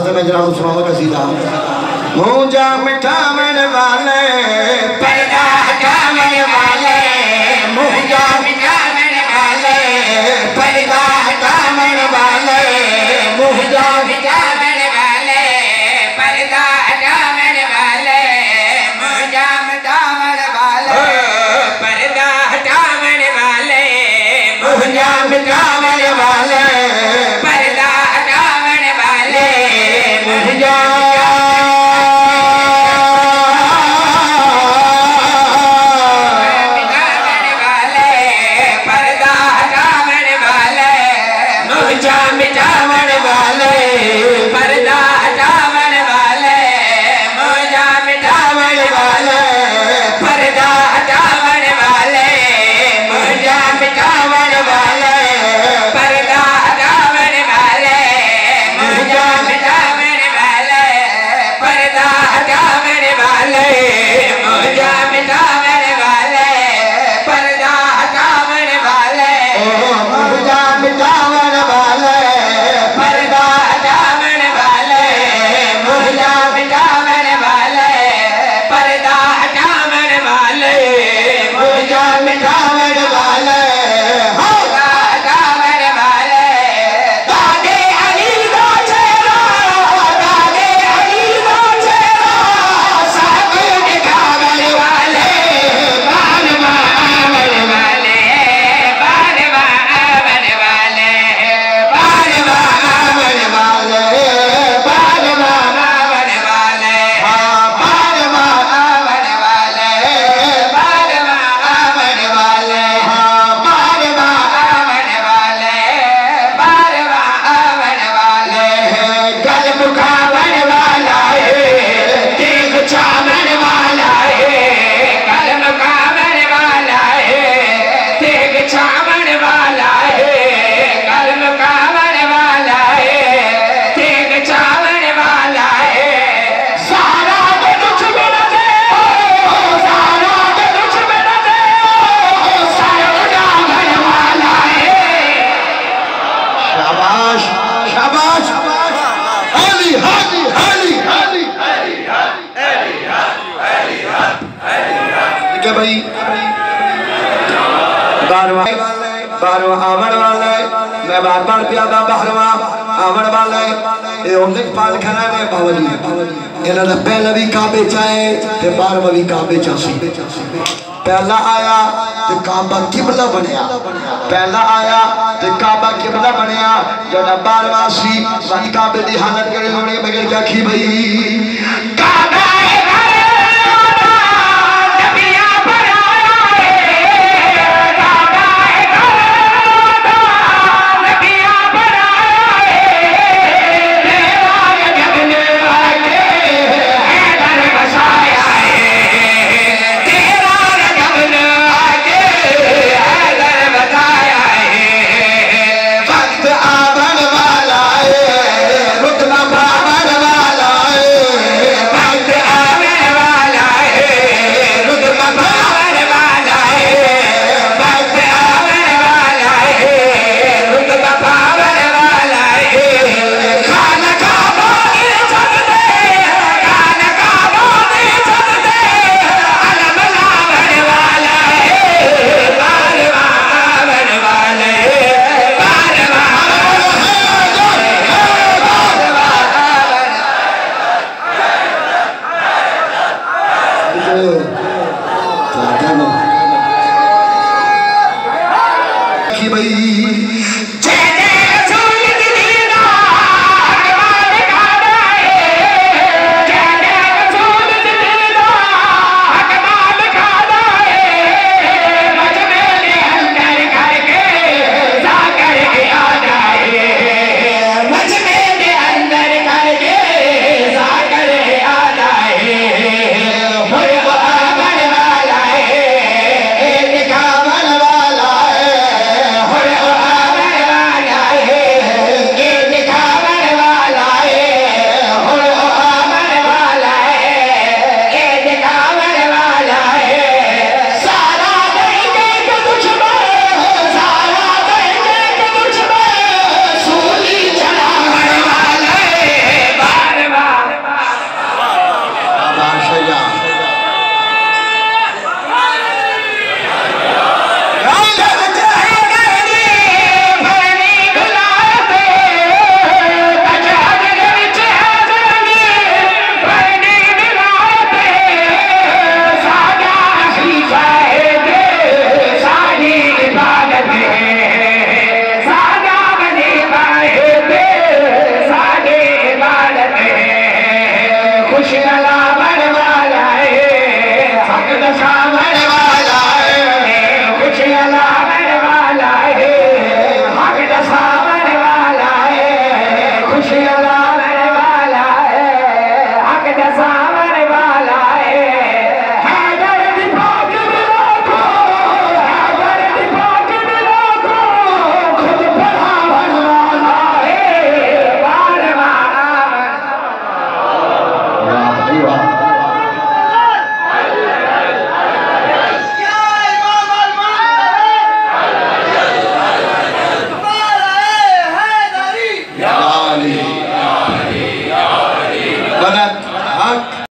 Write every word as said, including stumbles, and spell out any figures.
वास्ते मैं जरा सुनावा कसीदा। मुझा मिठावन वाले पर्दा हटावन वाले, मुझा मिठावन वाले पर्दा हटावन वाले, मुझा मिठावन वाले पर्दा हटावन वाले, मुझा मिठावन वाले पर्दा हटावन वाले, मुझा मिठावन वाले पर्दा हटावन वाले, मुझा मैं बार बार प्यादा बहरवा आवन वाले ये उम्र पाल खाना ने बावली इन्हां दा पहला भी काबे चाहे ते बारहवां भी काबे चासी। पहला आया ते काबा किबला बनया, पहला आया ते काबा किबला बनया, जड़ा बारहवां सी वही काबे दी हालत करे होने मगर क्या की भाई